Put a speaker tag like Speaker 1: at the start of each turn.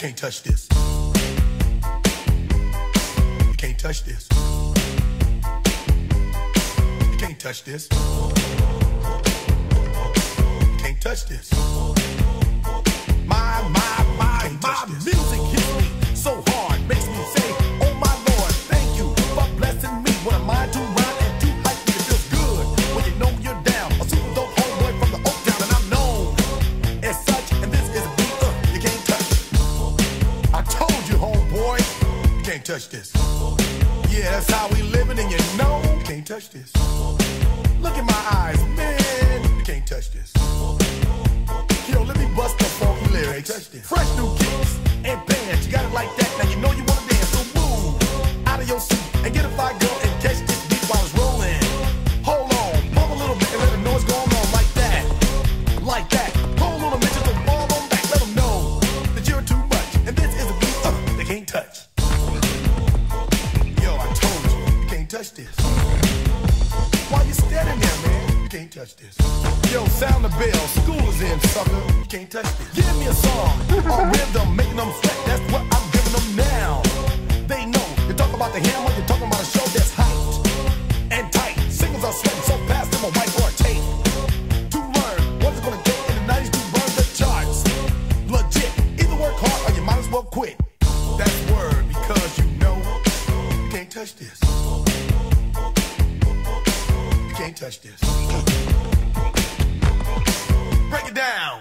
Speaker 1: can't touch this. You can't touch this. You can't touch this. You can't touch this. My music hits me so hard, makes me say, oh my Lord, thank you for blessing me. What am I to rhyme and to hype me? It feels good when you know you're down. A super dope homeboy from the Oak Town, and I'm known as such. And this is a beat you can't touch. I told you, homeboy, you can't touch this. Yeah, that's how we living, and you know you can't touch this. Look in my eyes, man, you can't touch this. Yo, let me bust the funky lyrics. Fresh new kicks and bands, you got it like that. Now you know you wanna dance, so move out of your seat and get a fire girl and catch this beat while it's rolling. Hold on, pump a little bit and let them know what's going on like that, like that. Hold on a minute, just fall on back, let them know that you're too much, and this is a beat they can't touch. Yo, I told you, you can't touch this. Why you standing there, man? You can't touch this. Yo, sound the bell, school is in, sucker. You can't touch this. Give me a song, a rhythm, making them sweat. That's what I'm giving them now. They know, you talk about the hammer, you're talking about a show that's hyped and tight. Singles are sweating so fast, them a whiteboard tape. To learn what it's gonna take in the 90s to burn the charts. Legit, either work hard or you might as well quit. That's word, because you know you can't touch this. You can't touch this. Break it down.